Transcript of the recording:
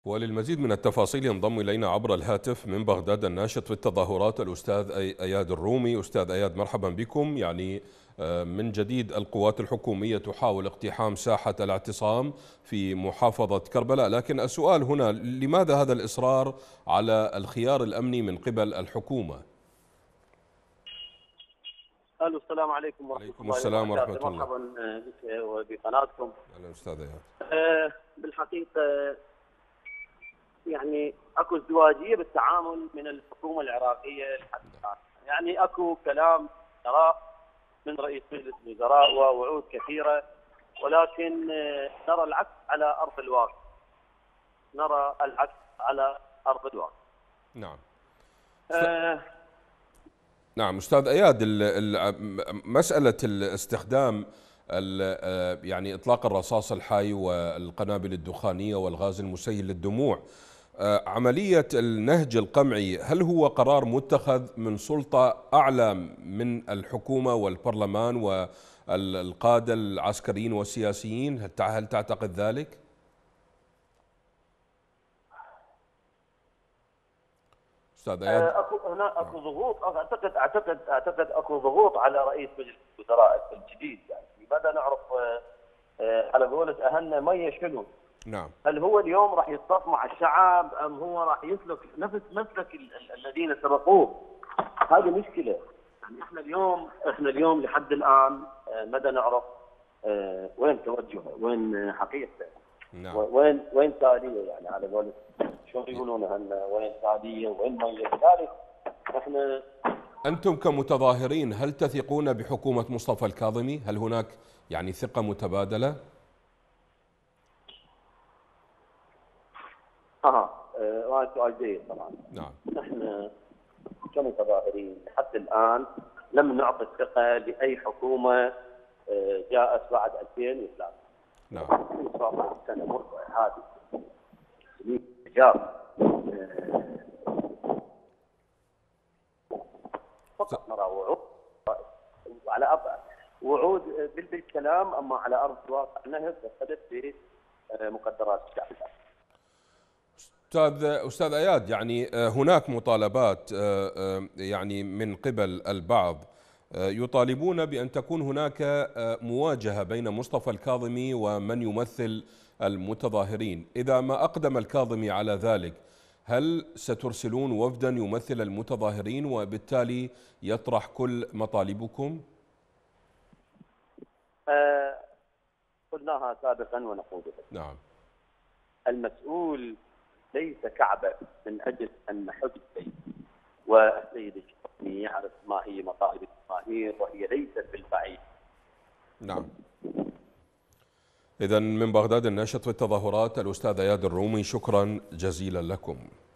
وللمزيد من التفاصيل ينضم إلينا عبر الهاتف من بغداد الناشط في التظاهرات الأستاذ أياد الرومي. أستاذ أياد، مرحبا بكم. من جديد القوات الحكومية تحاول اقتحام ساحة الاعتصام في محافظة كربلاء، لكن السؤال هنا لماذا هذا الإصرار على الخيار الأمني من قبل الحكومة؟ الو، السلام عليكم ورحمه عليكم الله السلام وبركاته. ورحمة الله. مرحبا بك وبقناتكم. أهلا أستاذ أياد. بالحقيقه يعني اكو ازدواجيه بالتعامل من الحكومه العراقيه لحد الان، يعني اكو كلام من رئيس مجلس الوزراء ووعود كثيره، ولكن نرى العكس على ارض الواقع. نعم. نعم أستاذ أياد، مسألة الاستخدام يعني إطلاق الرصاص الحي والقنابل الدخانية والغاز المسيل للدموع، عملية النهج القمعي، هل هو قرار متخذ من سلطة أعلى من الحكومة والبرلمان والقادة العسكريين والسياسيين؟ هل تعتقد ذلك؟ أستاذ أياد. اكو ضغوط، اعتقد اكو ضغوط على رئيس مجلس الوزراء الجديد. يعني لماذا نعرف على قولة اهلنا ميه شنو؟ نعم. هل هو اليوم راح يصطف مع الشعب ام هو راح يسلك نفس مسلك الذين سبقوه؟ هذه مشكله. يعني احنا اليوم لحد الان مدى نعرف وين توجهه، وين حقيقته. نعم. وين تاليه، يعني على قولة شو يقولون هنا، وين تاليه وين ميه. لذلك احنا أنتم كمتظاهرين هل تثقون بحكومة مصطفى الكاظمي؟ هل هناك يعني ثقة متبادلة؟ هذا سؤال جيد طبعا. نعم. نحن كمتظاهرين حتى الان لم نعطي الثقه لاي حكومه جاءت بعد 2003. نعم. 17 سنه مربع هذه سنين جاء فقط نرى وعود على وعود بالكلام، اما على ارض الواقع نهب وحدث في مقدرات الشعب. أستاذ أياد، يعني هناك مطالبات يعني من قبل البعض يطالبون بأن تكون هناك مواجهة بين مصطفى الكاظمي ومن يمثل المتظاهرين. إذا ما أقدم الكاظمي على ذلك، هل سترسلون وفدا يمثل المتظاهرين وبالتالي يطرح كل مطالبكم؟ قلناها سابقا ونقولها. نعم. المسؤول ليس كعبة من أجل أن نحج السيد، والسيد الكاظمي يعرف ما هي مطالب الجماهير وهي ليست بالبعيد. نعم. إذن من بغداد الناشط في التظاهرات الأستاذ أياد الرومي، شكرا جزيلا لكم.